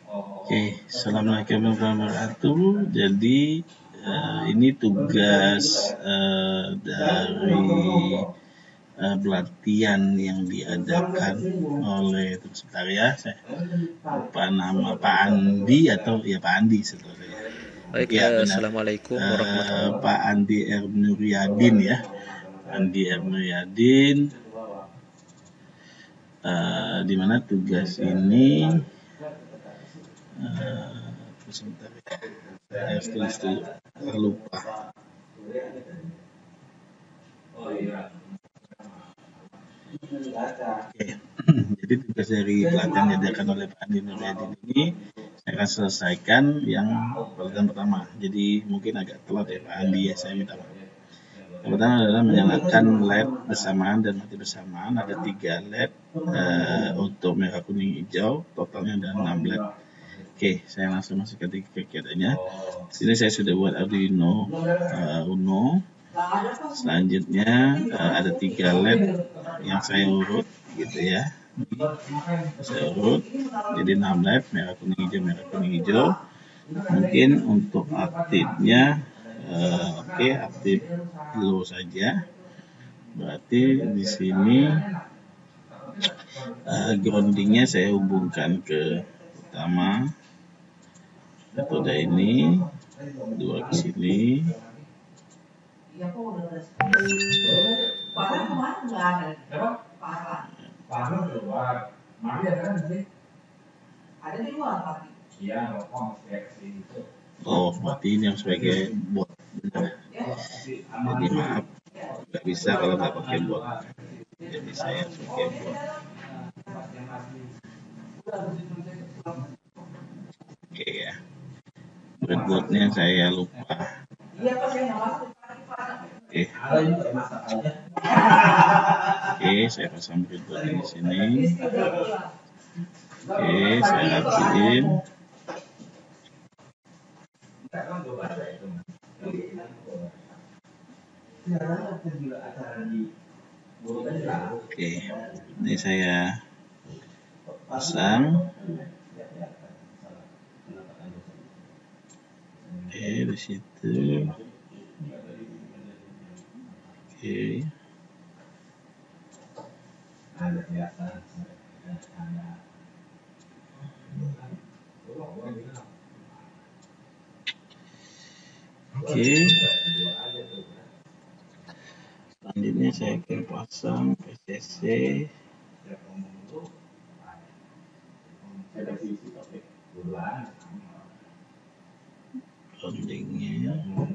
Oke, assalamualaikum warahmatullahi wabarakatuh. Jadi ini tugas dari pelatihan yang diadakan oleh sebentar ya, saya lupa nama Pak Andi atau ya Pak Andi sebenarnya. Baik, Ya benar, Assalamualaikum warahmatullahi Pak Andi R. Nuryadin ya, Andi R. Nuryadin. Di mana tugas ini sebentar ya, saya harus tulis dulu, lupa. Oke. Jadi tugas dari pelatihan yang diadakan oleh Pak Andi Nuryadin ini saya akan selesaikan yang pelatihan pertama. Jadi mungkin agak telat ya Pak Andi ya, saya minta maaf. Yang pertama adalah menyalakan LED bersamaan dan mati bersamaan. Ada 3 LED untuk merah, kuning, hijau. Totalnya ada 6 LED. Oke, saya langsung masuk ke kegiatannya. Sini saya sudah buat Arduino Uno. Selanjutnya ada 3 LED yang saya urut gitu ya. Saya urut jadi 6 LED, merah, kuning, hijau, merah, kuning, hijau. Mungkin untuk aktifnya oke, aktif low saja. Berarti di sini groundingnya saya hubungkan ke utama, metode ini, 2 ke sini. Oh, berarti ini yang sebagai bot. Jadi maaf, nggak bisa kalau nggak pakai bot. Jadi saya pakai bot. Oke ya. Breadboardnya saya lupa. Oke, saya pasang breadboard di sini. Oke, saya rapiin. Oke, ini saya pasang. Oke, di situ. Oke. Oke. Selanjutnya saya akan pasang PCC. Groundingnya.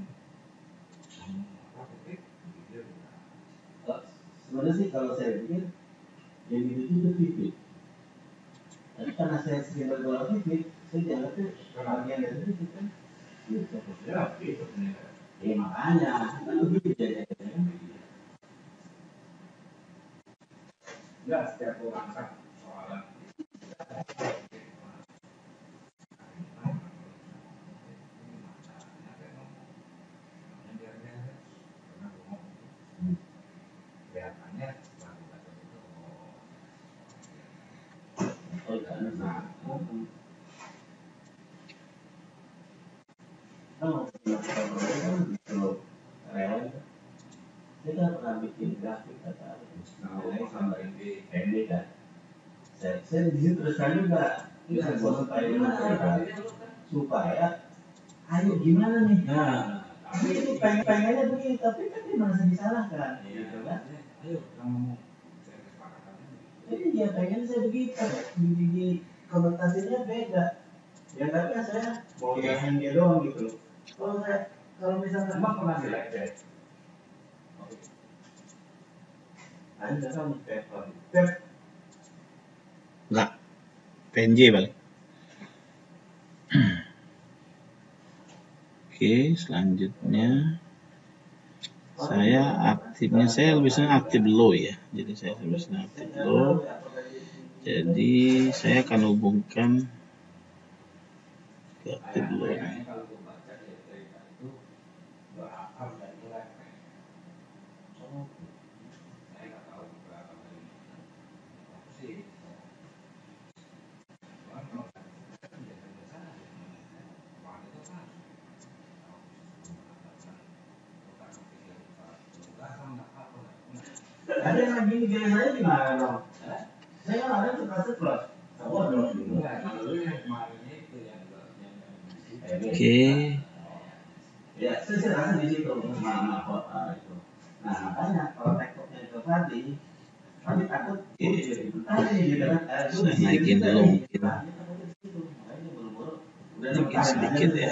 Sebenarnya sih kalau saya pikir yang itu pipit. Tapi karena saya sering berdoa pipit, saya jangan tuh bagian dari pipit kan. Ya makanya kan begitu jadinya. Enggak setiap orang kan soalan. Kita pernah bikin grafik kata mengenai sama ini kan. Saya di situ terus juga kita buat supaya ayo gimana nih? Nah, tapi itu pengennya begini, tapi kan dia merasa disalahkan, gitu kan? Ayo ngomong. Jadi dia pengen saya begitu, di komentasinya beda. Ya tapi saya mau yakin dia doang gitu loh. Kalau misalnya emang pernah belajar. Anda kan paper. Enggak, PNG balik. Oke, selanjutnya saya aktifnya, saya lebih senang aktif low ya. Jadi saya lebih senang aktif low. Jadi saya akan hubungkan ke aktif low ini. ada yang lagi gini saya gimana dong? Saya kan ada suka ceplos. Waduh, Oke. ya, saya rasa di situ mana itu. Nah, makanya kalau tektoknya itu tadi takut tadi gitu kan. Saya naikin dulu mungkin. Naikin sedikit ya.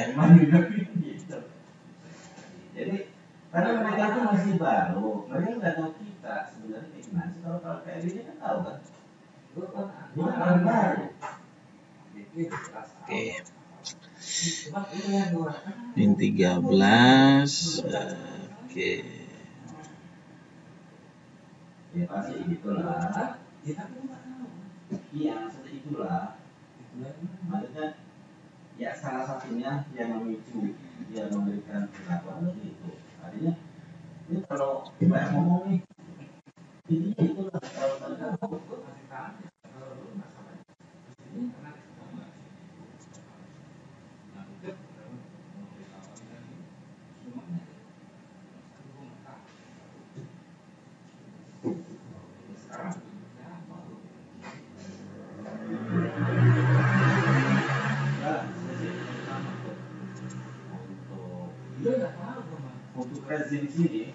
Jadi karena mereka itu masih baru, mereka nggak tahu kita sebenarnya kayak gimana sih. Kalau kayak ini kan tahu kan. Bukan orang baru. Oke. Min 13. Oke. Ya pasti itulah. Iya, maksudnya itulah. Maksudnya ya salah satunya yang memicu, yang memberikan pendapat itu. Artinya ini kalau banyak ngomong nih, ini itulah kalau untuk rezim ini,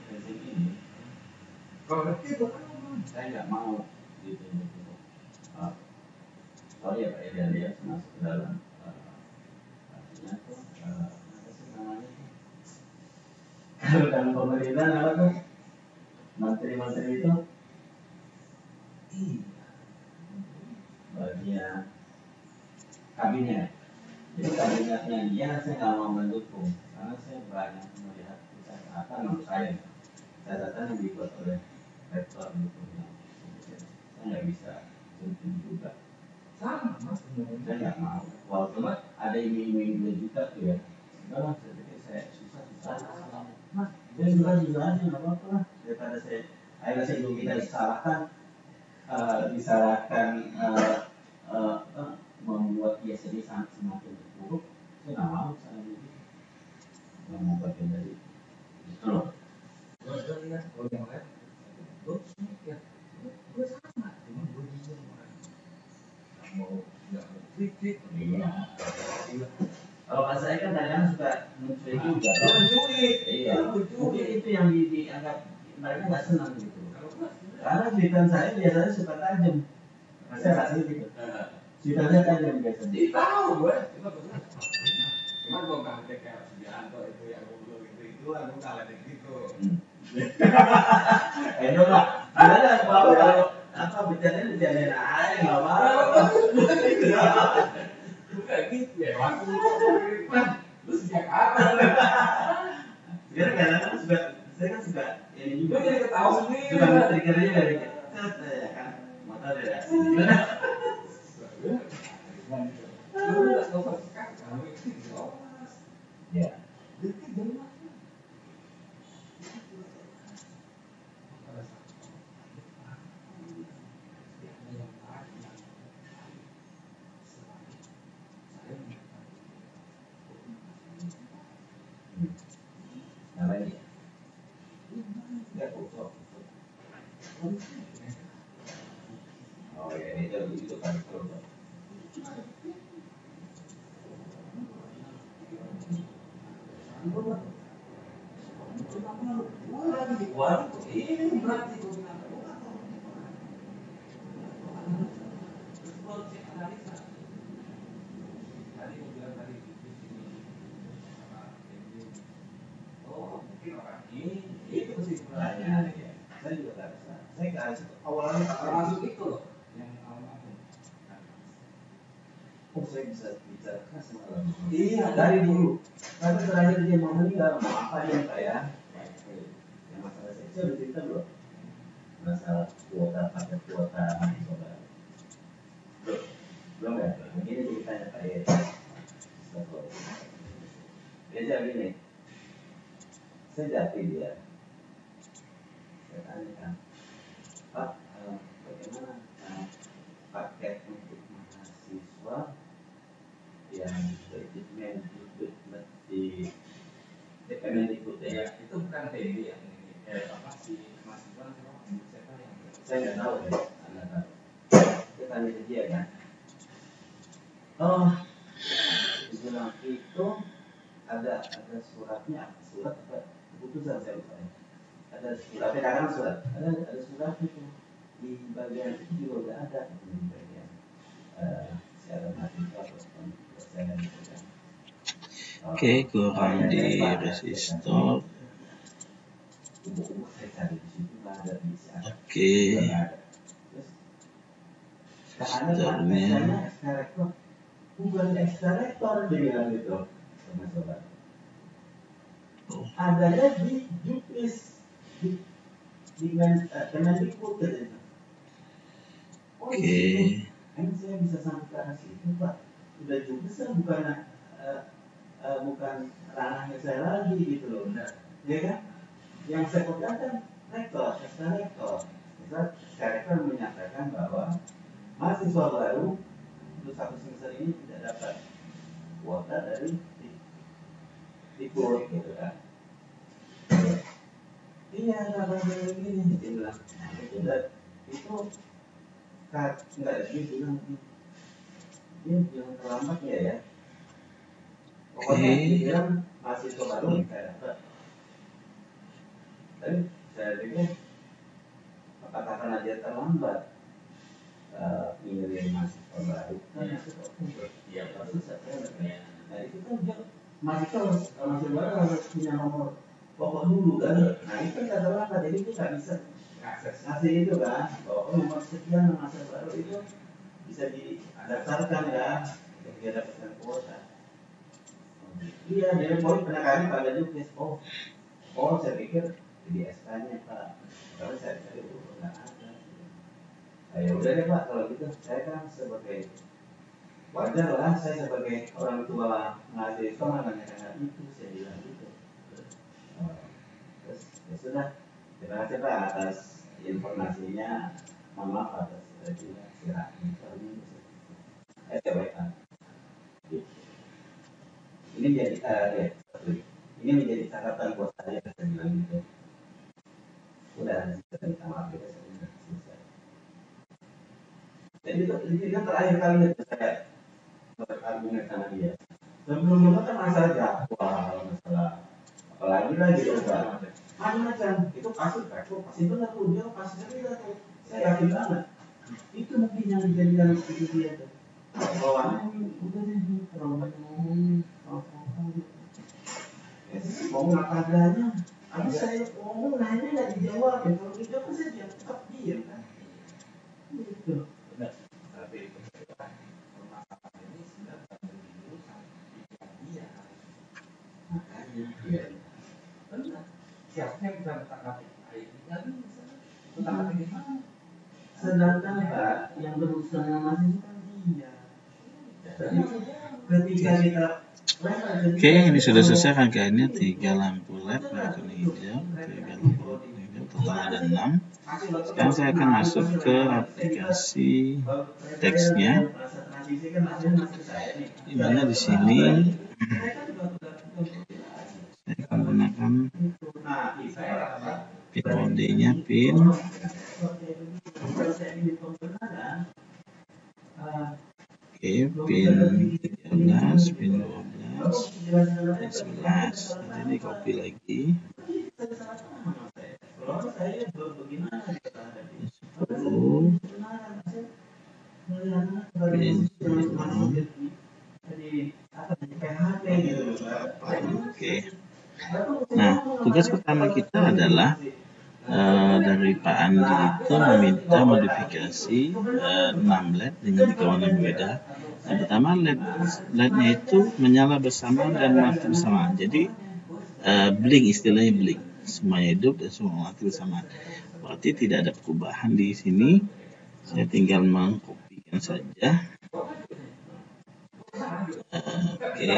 kalau itu saya nggak mau gitu. Sorry ya Pak Elias masuk ke dalam artinya tuh apa sih namanya? Kalau dalam pemerintahan apa tuh menteri-menteri itu bagian kabinet. Jadi kabinetnya dia saya nggak mau mendukung karena saya banyak melihat catatan menurut saya catatan yang dibuat oleh rektor gitu yang saya nggak bisa mungkin juga sama mas saya nggak mau walaupun ada iming-iming 2 juta tuh ya enggak lah saya pikir saya susah mas dia juga aja nggak apa-apa lah daripada saya akhirnya saya juga kita disalahkan membuat dia sedih semakin terpuruk saya nggak mau saya begitu nggak mau bagian dari itu loh kalau yang lain gue sama cuma gue bingung nggak mau kritik kalau pas saya kan kadang suka mencuit juga mencuit iya mungkin itu yang dianggap mereka nggak senang gitu karena cuitan saya biasanya suka tajam saya rasa gitu cuitannya tajam biasanya tahu gue cuma gue nggak ada kayak Subianto itu yang ngobrol itu aku kalah gitu itu lah ada kalau apa bercanda aja nggak apa-apa bukan gitu ya waktu lu sejak kapan biar kadang suka saya kan suka ini juga jadi ketawa sendiri suka triggernya dari ya kan motor ya gimana lu nggak tahu sekarang kamu itu jelas ya namanya nggak kosong oh ya itu kan kosong wah ini berarti itu sih sebenarnya saya juga nggak bisa saya nggak awalnya termasuk itu loh yang awalnya saya bisa bicara semalam iya dari dulu sampai terakhir dia mau meninggal apa yang saya yang masalah saya udah cerita loh masalah kuota pakai kuota saudara belum ya begini ceritanya Pak Edi dia jawab gini saya jati dia saya tanyakan Pak bagaimana paket untuk mahasiswa yang berikutnya di Kemendikbud ya itu bukan PB ya Saya nggak tahu ya. Kita tanya ke dia kan. Oh, dibilang itu ada suratnya, surat apa keputusan saya lupa ya. Ada suratnya, karena surat ada surat itu di bagian itu juga udah ada di bagian siaran mahasiswa ataupun dosen gitu kan. Oke, kurang di resistor. Oke, resistornya bukan ekstraktor dia bilang gitu sama sobat. Adanya di juknis di Kemendikbud katanya. Oke. Ini saya bisa sampai ke arah situ Pak. Udah juknis kan bukan ranahnya saya lagi gitu loh. Ya kan? Yang saya pegang kan rektor, ekstraktor. Ekstraktor menyatakan bahwa mahasiswa baru untuk satu semester ini tidak dapat kuota dari Dikbud gitu kan. Iya, kalau begini dia bilang itu nggak dia bilang dia bilang terlambat ya. Pokoknya dia bilang mahasiswa baru tidak dapat. Tapi saya pikir katakan aja terlambat milih mahasiswa baru kan masuk Oktober. Ya pasti saya. Nah itu kan dia mahasiswa baru harus punya nomor pokok dulu kan. Nah itu kan terlambat, jadi kita nggak bisa ngasih itu kan. Bahwa nomor sekian mahasiswa baru itu bisa didaftarkan ya untuk dia dapatkan kuota. Iya, jadi poin penekanannya pada juknis. Oh saya pikir di SK-nya Pak. Kalau saya cari nggak ada. Ya udah deh Pak, kalau gitu saya kan sebagai wajar lah, saya sebagai orang tua mahasiswa menanyakan hal itu, saya bilang gitu. Terus ya sudah, terima kasih Pak atas informasinya. Mohon maaf atas istirahatnya. Baik. Ini jadi ini menjadi catatan buat saya, saya bilang gitu. Udah, kita minta maaf kita sudah selesai. Jadi itu kan terakhir kali saya berargumen sama dia. Sebelumnya kan masalah jadwal, masalah apalagi lagi macam-macam. Itu pasti benar tuh, dia pasti benar tuh. Saya yakin banget. Itu mungkin yang dijadikan itu dia tuh. Bahwa udah deh, kalau banyak ngomongin, ngomong apa adanya. Habis saya ngomong nanya nggak dijawab, ya kalau dijawab saya tetap diam kan. Gitu. Benar. Tapi permasalahan ini sebenarnya dulu sampai dia. Makanya dia benar. Siapa yang bisa bertangkap ini? Nggak bisa. Bertangkap ini mana? Sedangkan Pak yang berusaha masih kan dia. Jadi ketika kita Oke, ini sudah selesai rangkaiannya 3 lampu LED merah kuning hijau, 3 lampu LED hijau, total ada 6. Sekarang saya akan masuk ke aplikasi teksnya, di mana di sini saya akan gunakan pin kodenya pin pin 13, pin 12, pin 11. Nanti ini copy lagi. Oke. Nah, tugas pertama kita adalah dari Pak Andi itu meminta modifikasi 6 LED dengan 3 warna berbeda. Yang pertama LED-nya itu menyala bersamaan dan mati bersamaan. Jadi blink, istilahnya blink, semuanya hidup dan semua mati bersamaan. Berarti tidak ada perubahan di sini. Saya tinggal mengkopikan saja. Oke.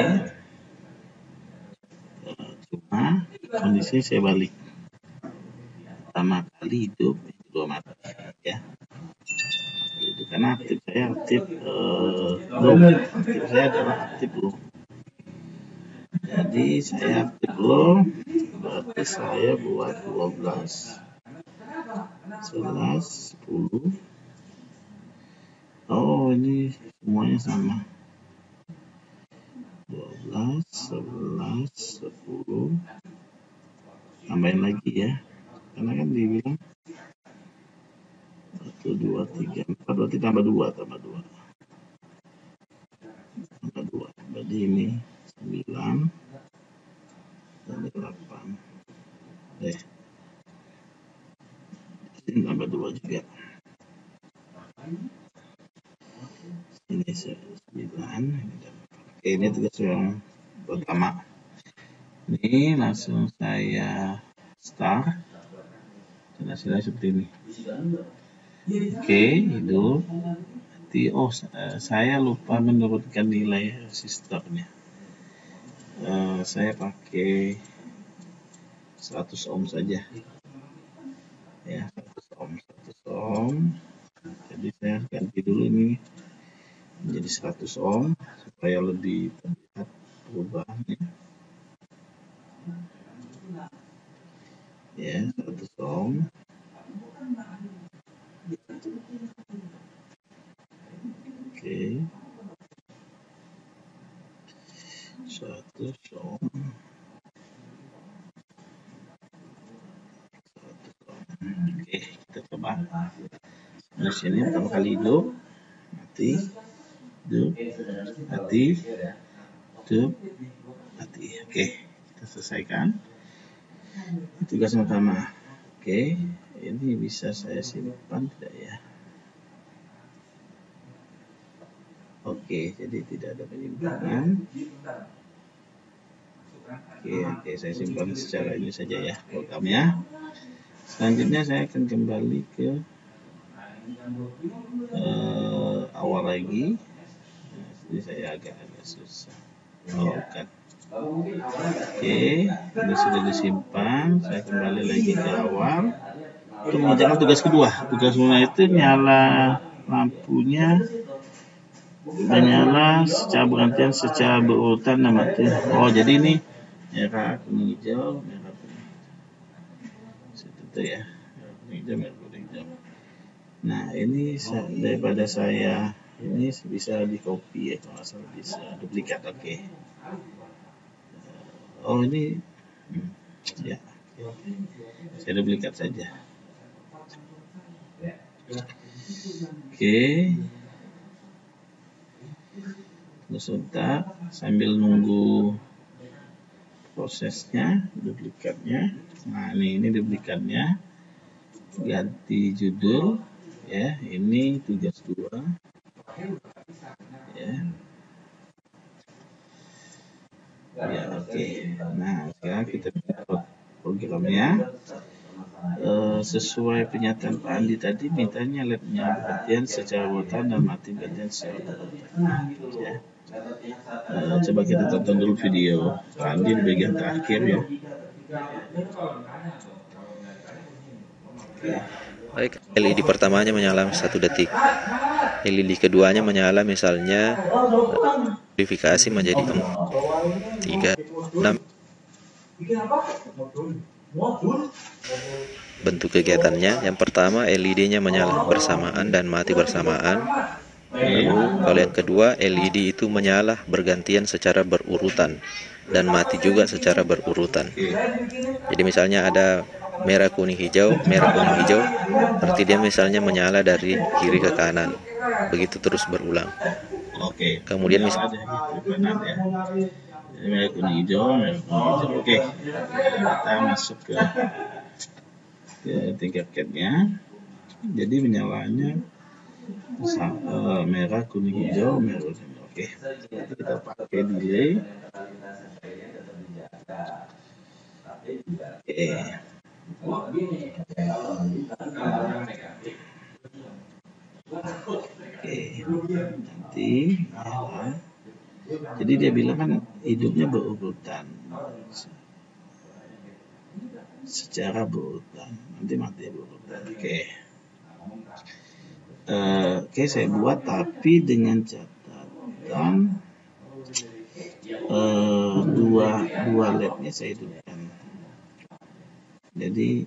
Cuma kondisi saya balik. Pertama kali hidup, kedua mati, ya. Itu karena aktif saya aktif belum. Aktif saya adalah aktif belum. Jadi saya aktif dulu, berarti saya buat 12, 11, 10. Oh, ini semuanya sama. 12, 11, 10. Tambahin lagi ya. Karena kan dibilang 1, 2, 3, 4, berarti tambah 2. Tambah 2. Berarti ini 9 dan 8. Ini tambah 2 juga. Ini 9. Oke, ini tugas yang pertama. Ini langsung saya start. Dan hasilnya seperti ini. Oke, hidup. Oh, saya lupa menurunkan nilai resistornya. Saya pakai 100 ohm saja. Ya, 100 ohm. Jadi saya ganti dulu ini menjadi 100 ohm supaya lebih terlihat perubahannya. Ya, 100 ohm. Oke. 100 ohm. Oke, kita coba. Di sini pertama kali hidup, mati, hidup, mati, hidup, mati. Oke, kita selesaikan. Tugas pertama. Oke, ini bisa saya simpan tidak ya? Oke, jadi tidak ada penyimpanan. Oke, saya simpan secara ini saja ya programnya. Selanjutnya saya akan kembali ke awal lagi. Ini saya agak susah. Kan. Oke, ini sudah disimpan. Saya kembali lagi ke awal. Untuk mengerjakan tugas kedua. Tugas kedua itu nyala lampunya, menyala secara bergantian, secara berurutan dan mati. Oh, jadi ini merah, kuning, hijau, merah, kuning. Seperti ya, merah, kuning, hijau, merah, kuning, hijau. Nah, ini daripada saya ini bisa di copy ya, kalau salah bisa duplikat. Oke. Oh, ini ya, saya duplikat saja. Oke. Sebentar sambil nunggu prosesnya, duplikatnya. Nah, ini duplikatnya. Ganti judul ya, ini tugas 2 ya. Ya, oke. Nah, sekarang kita buat programnya. Sesuai pernyataan Pak Andi tadi, mintanya LED-nya bergantian secara berurutan dan mati bergantian secara berurutan ya. Coba kita tonton dulu video Pak Andi di bagian terakhir ya. Baik, LED pertamanya menyala 1 detik. LED keduanya menyala misalnya verifikasi menjadi 3, 6. Bentuk kegiatannya, yang pertama LED-nya menyala bersamaan dan mati bersamaan. Lalu kalau yang kedua, LED itu menyala bergantian secara berurutan dan mati juga secara berurutan. Jadi misalnya ada merah kuning hijau, berarti dia misalnya menyala dari kiri ke kanan. Begitu terus berulang. Oke. Kemudian misalnya merah kuning hijau, merah kuning hijau. Oke. Kita masuk ke tingkat capnya. Jadi menyalanya merah kuning hijau, merah kuning hijau. Oke. Kita pakai delay. Nanti nyala. Jadi dia bilang kan hidupnya berurutan, secara berurutan. Nanti mati berurutan. Oke, saya buat tapi dengan catatan dua LED-nya saya hidupkan. Jadi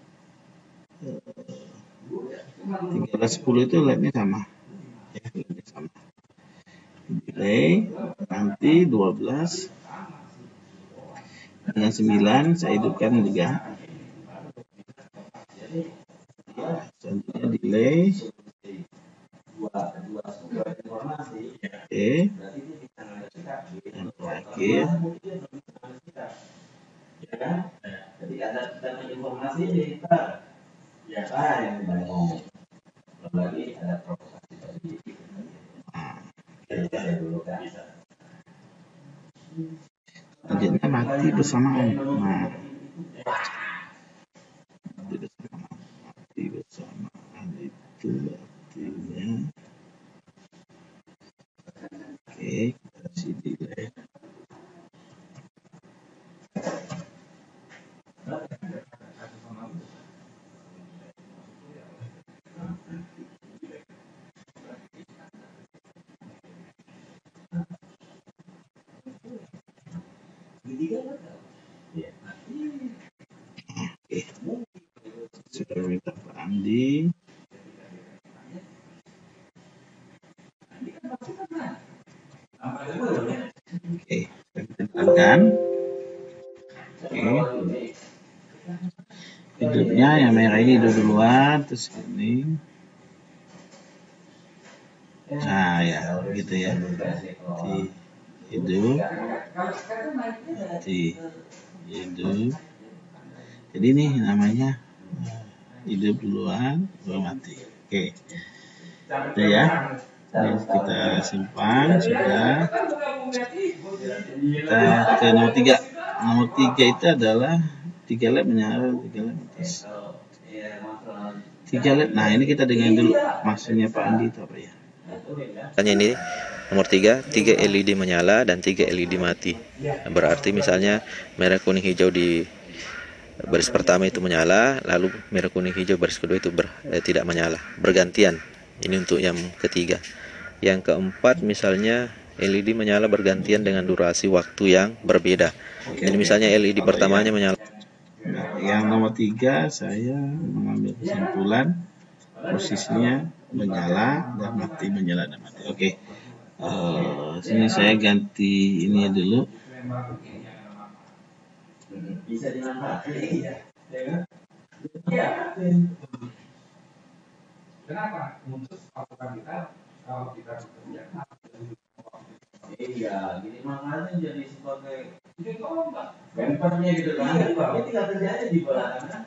1310 itu LED-nya sama. Ya, LED-nya sama. Delay nanti 12 dengan 9 saya hidupkan juga. Selanjutnya delay. Oke. Dan terakhir jadi ada informasi nih, ya kan yang dibangun. Lagi ada provokasi tadi. Selanjutnya mati bersamaan. Nah, mati bersamaan itu artinya, oke, kita kasih delay. Sudah minta Pak Andi. Oke, kita tekankan. Oke. Hidupnya yang merah ini hidup duluan, terus ini. Nah ya, gitu ya. Hidup. Hidup. Jadi ini namanya hidup duluan, baru mati. Oke. Udah ya. Ini kita simpan sudah. Kita ke nomor 3. Nomor 3 itu adalah 3 LED menyala, 3 LED atas. 3 LED. Nah, ini kita dengar dulu maksudnya Pak Andi itu apa ya? Misalnya ini nomor 3 LED menyala dan 3 LED mati. Berarti misalnya merah kuning hijau di baris pertama itu menyala, lalu merah kuning hijau baris kedua itu tidak menyala, bergantian. Ini untuk yang ketiga. Yang keempat misalnya LED menyala bergantian dengan durasi waktu yang berbeda. Jadi misalnya LED pertamanya menyala. Nah, yang nomor 3 saya mengambil kesimpulan posisinya menyala dan mati, menyala dan mati. Oke. Sini saya ganti ini dulu. Bisa dimanfaatkan ya. Kenapa? Untuk pasukan kita kalau kita bekerja iya, jadi makanya jadi sebagai bempernya gitu kan. Ini tinggal kerja aja di belakang kan.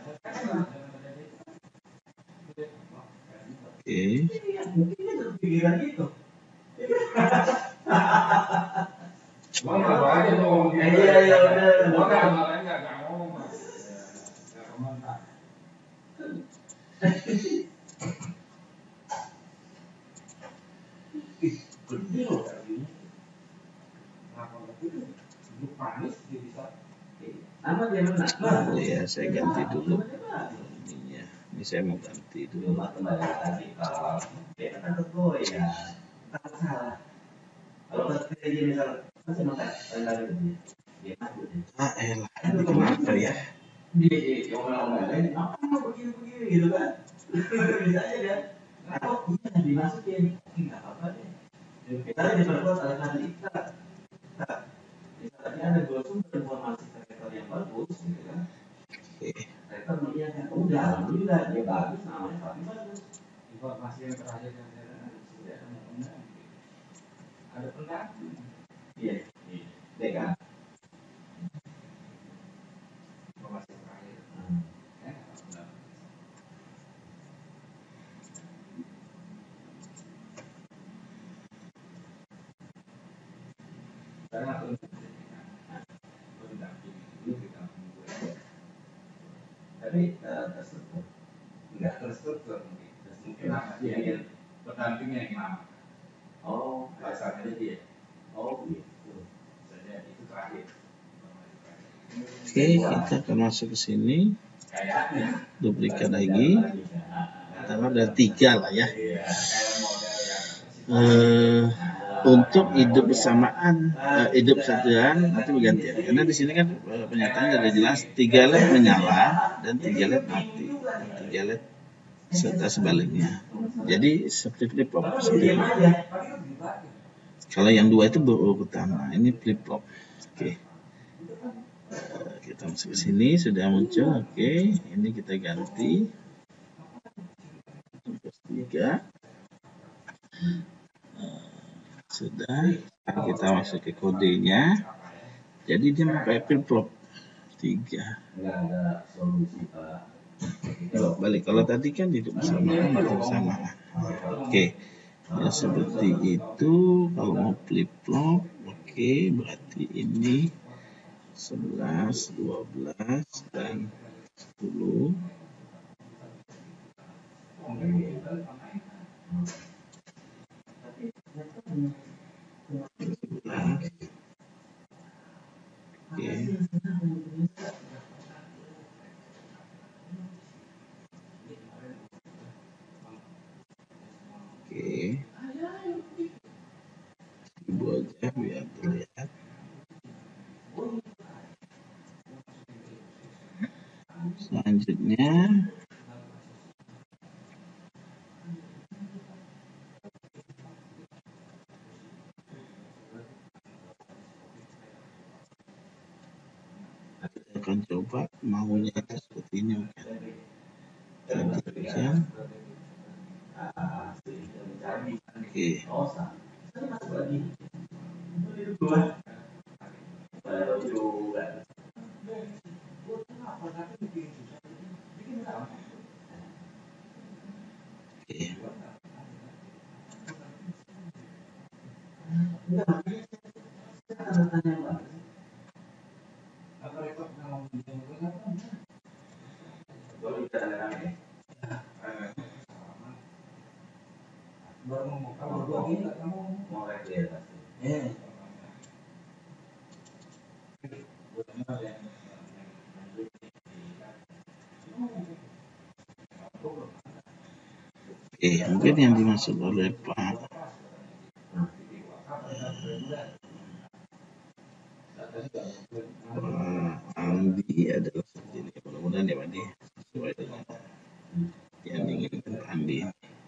Oke. Mungkin dia berpikiran gitu. Mau aja ngomong. Iya udah. Mau enggak ngomong. Enggak komentar. Gede loh ini. Panis dia bisa. Sama dia menang. Oh ya, saya ganti dulu ininya. Ini saya mau ganti dulu. Kembali tadi kalau dia kan tergoy ya. Tak salah. Kalau kerja dia misal masih makan lagi dia maju deh. Elah, ini kenapa ya? Dia ngomong-ngomong apa begini gitu kan. Bisa aja kan. Atau iya dimasukin. Enggak apa-apa deh. Kita diperkuat oleh nanti kita. Misalnya ada dua sumber informasi sektor yang bagus, gitu kan? Sektor melihatnya udah, alhamdulillah dia bagus, namanya paling bagus. Informasi yang terakhir yang saya sudah ada pendamping. Iya, Deka. Informasi terakhir. Tapi terstruktur, enggak terstruktur mungkin apa sih yang pendampingnya yang lama? Oh, dasarnya dia. Oh, gitu. Saja itu terakhir. Oke, kita akan masuk ke sini. Duplikat lagi. Kita ada 3 lah ya. Untuk hidup bersamaan, hidup satuan nanti bergantian. Karena di sini kan pernyataan sudah jelas 3 LED menyala dan 3 LED mati, 3 LED serta sebaliknya. Jadi seperti flip flop. Kalau yang 2 itu berurutan, ini flip flop. Oke. Kita masuk ke sini sudah muncul. Oke, ini kita ganti 3. Sudah, kita masuk ke kodenya. Jadi dia pakai flip flop 3. Balik, kalau tadi kan hidup bersamaan, mati bersamaan. Oke, ya seperti itu. Kalau mau flip flop, oke, berarti ini 11, 12, dan 10. Oke. Oke. Ibu aja biar terlihat. Selanjutnya kita akan coba maunya itu seperti ini, mungkin. Oke. Mungkin yang dimaksud oleh Pak Andi adalah seperti ini. Mudah-mudahan ya Pak Andi sesuai dengan yang diinginkan Pak Andi.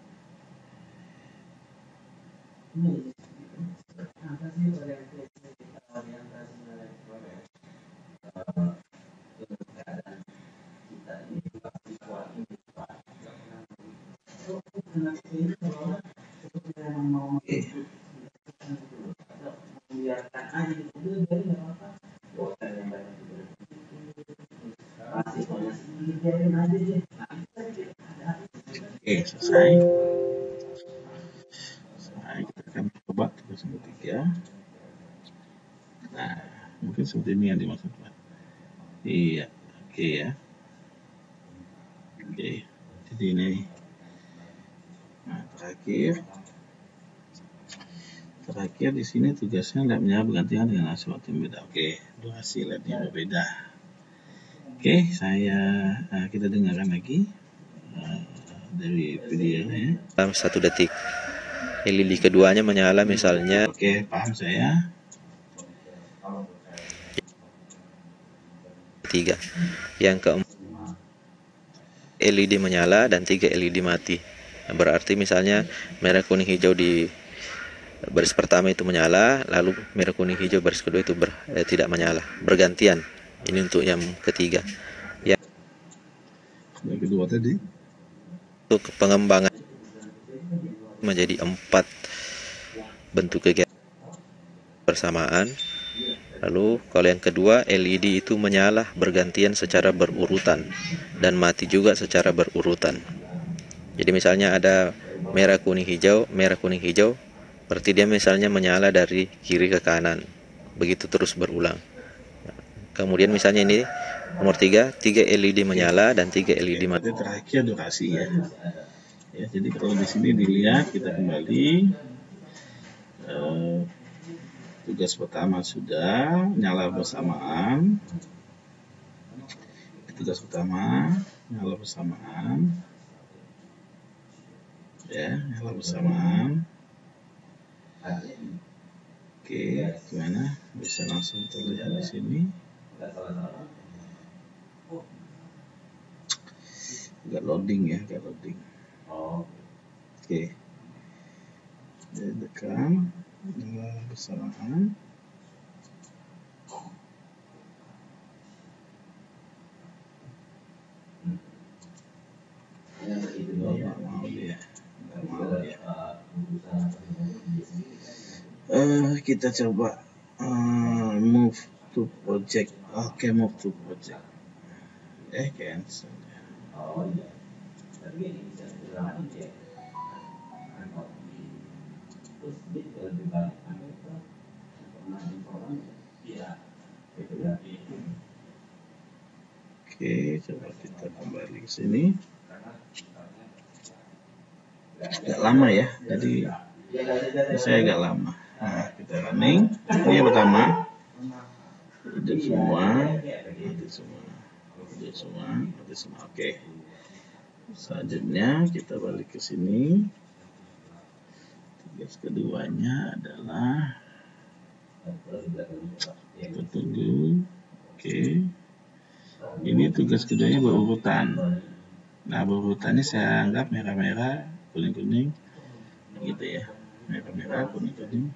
Oke, selesai. Kita akan coba tugas yang ketiga. Nah, mungkin seperti ini yang dimaksud Pak. Iya, oke ya. Oke, jadi ini. Nah, terakhir di sini tugasnya labnya bergantian dengan hasil waktu yang beda. Oke, durasi labnya berbeda. Oke, kita dengarkan lagi dari videonya. Dalam 1 detik. LED keduanya menyala misalnya. Oke, paham saya. 3. Yang keempat, LED menyala dan 3 LED mati. Berarti misalnya merah kuning hijau di baris pertama itu menyala, lalu merah kuning hijau baris kedua itu tidak menyala, bergantian. Ini untuk yang ketiga. Yang kedua tadi untuk pengembangan menjadi 4 bentuk kegiatan bersamaan. Lalu kalau yang kedua, LED itu menyala bergantian secara berurutan dan mati juga secara berurutan. Jadi misalnya ada merah kuning hijau, berarti dia misalnya menyala dari kiri ke kanan, begitu terus berulang. Kemudian misalnya ini nomor 3 LED menyala dan 3 LED mati. Terakhir durasi ya. Jadi kalau di sini dilihat, kita kembali. Tugas pertama sudah nyala bersamaan. Tugas pertama nyala bersamaan. Oke, gimana? Bisa langsung terlihat di sini. Agak loading ya, agak loading. Oke, tekan bersamaan. Nggak mau dia. Kita coba move to project. Oke, move to project. Cancel. Oke, coba kita kembali ke sini. Agak lama ya, jadi saya agak lama. Nah, kita running. Ini yang pertama. Hidup semua, mati semua, hidup semua, mati semua. Oke. Selanjutnya kita balik ke sini. Tugas keduanya adalah kita tunggu. Oke. Ini tugas keduanya berurutan. Nah, berurutannya saya anggap merah-merah, kuning-kuning, gitu ya. Merah-merah, kuning-kuning.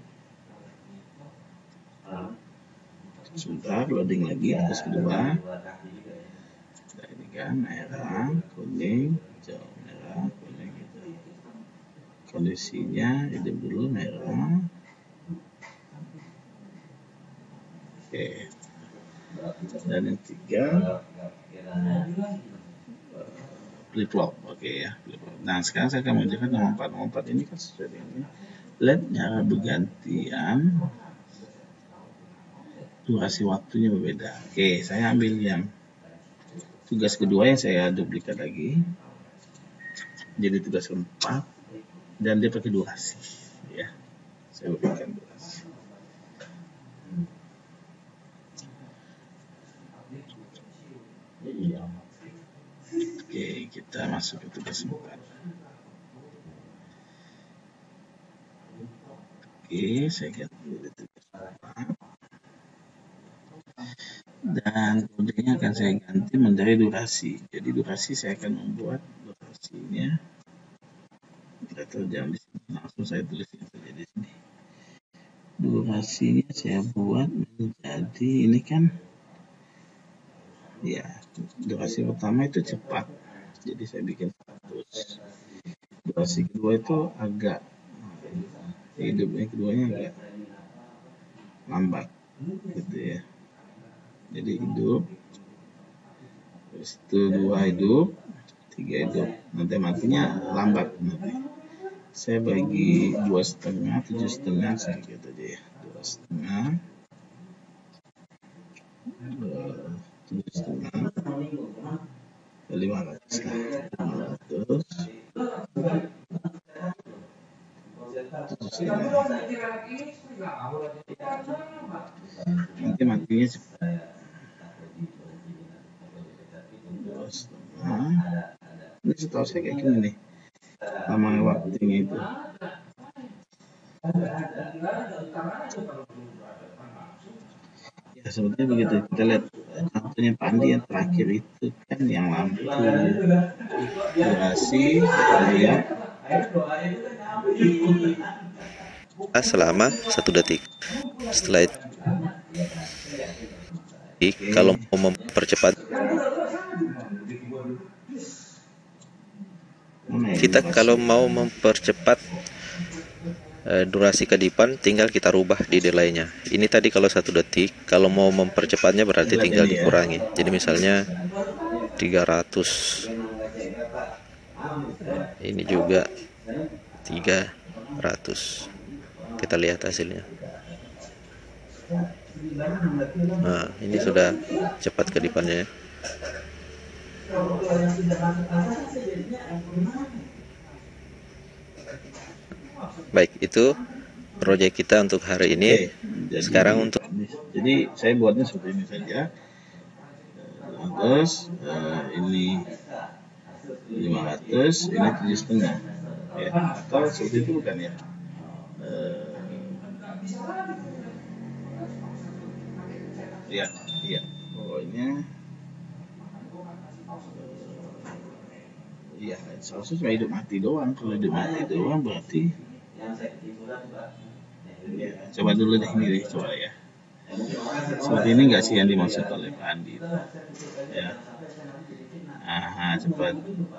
Sebentar, loading lagi tugas kedua. Nah, ini kan merah, kuning, hijau, merah, kuning, gitu. Kondisinya hidup dulu merah. Oke. Dan yang tiga flip flop. Oke ya, flip flop. Nah, sekarang saya akan menunjukkan nomor 4 ini kan sesuai dengan ini. LED nyala bergantian, durasi waktunya berbeda. Oke, saya ambil yang tugas kedua yang saya duplikat lagi. Jadi tugas keempat dan dia pakai durasi ya. Saya berikan durasi. Oke, kita masuk ke tugas 4. Oke, saya ganti tugas 4. Dan kodenya akan saya ganti menjadi durasi. Jadi durasi saya akan membuat durasinya. Kita terjam di sini. Langsung saya tuliskan saja di sini. Durasinya saya buat menjadi ini kan. Ya, durasi pertama itu cepat. Jadi saya bikin 100. Durasi kedua itu agak hidupnya keduanya agak lambat gitu ya. Jadi hidup, terus itu 2 hidup, 3 hidup, nanti matinya lambat nanti. Saya bagi 2,5, 7,5 saya gitu aja ya, 2,5, 7,5, 500 lah, 500, 7,5. Nanti matinya cepat. 2,5. Ini setahu saya kayak gini nih, lama waktunya itu. Ya sebetulnya begitu. Kita lihat contohnya Pandi yang terakhir itu kan yang lampu durasi, kita lihat selama 1 detik. Setelah itu, kalau mau mempercepat, kita kalau mau mempercepat durasi kedipan, tinggal kita rubah di delay-nya. Ini tadi kalau 1 detik, kalau mau mempercepatnya berarti tinggal dikurangi. Jadi misalnya 300. Ini juga 300. Kita lihat hasilnya. Nah, ini sudah cepat kedipannya ya. Baik, itu proyek kita untuk hari ini. Sekarang untuk saya buatnya seperti ini saja. Terus ini 500, ini 7,5 ya, atau seperti itu bukan ya? Ya, iya. Pokoknya ya seharusnya cuma hidup mati doang. Kalau hidup mati doang berarti ya, coba dulu deh ini deh, coba ya. Seperti ini nggak sih yang dimaksud oleh Pak Andi? Ya. Aha, cepat.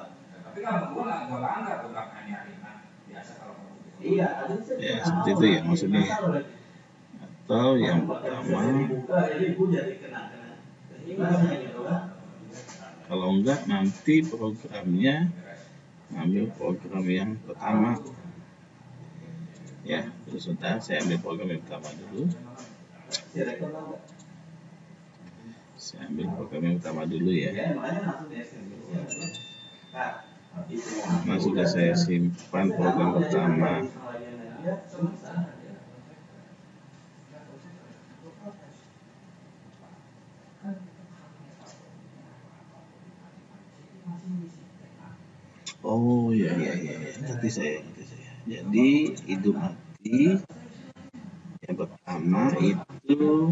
Ya, seperti itu ya maksudnya. Atau yang pertama, kalau enggak nanti programnya ambil program yang pertama. Ya, terus sebentar saya ambil program yang pertama dulu. Saya ambil program yang pertama dulu ya. Nah, sudah saya simpan program pertama. Oh ya. Ngerti saya. Jadi hidup mati yang pertama itu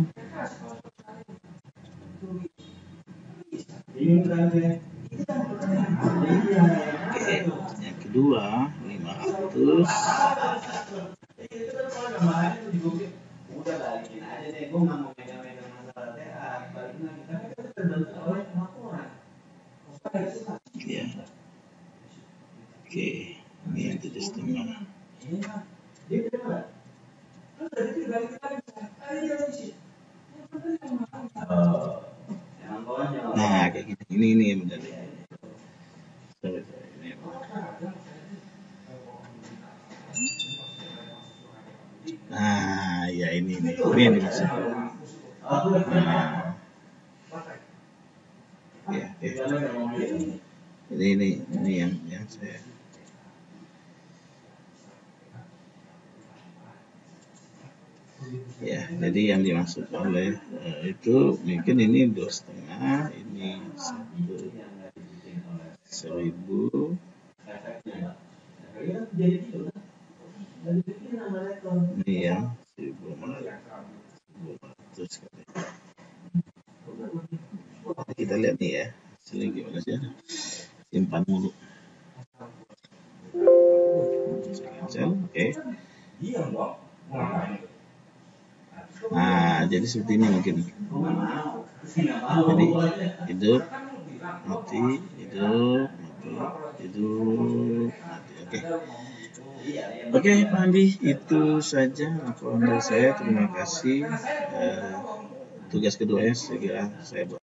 yang kedua 500. Ya. Oke, ini yang 7,5. Nah, kayak gini. Ini yang benar. Sorry, ini yang benar. Nah, ya ini yang dimaksud. Nah, ya. Ini yang saya. Ya, jadi yang dimaksud oleh itu mungkin ini 2,5, ini 1.000, ini yang 1.500 kali. Kita lihat nih ya, hasilnya gimana sih? Simpan mulu. Oke. Nah, jadi seperti ini mungkin. Jadi hidup, mati, hidup, mati. Oke, Pak Andi, itu saja laporan dari saya. Terima kasih. Tugas keduanya saya kira saya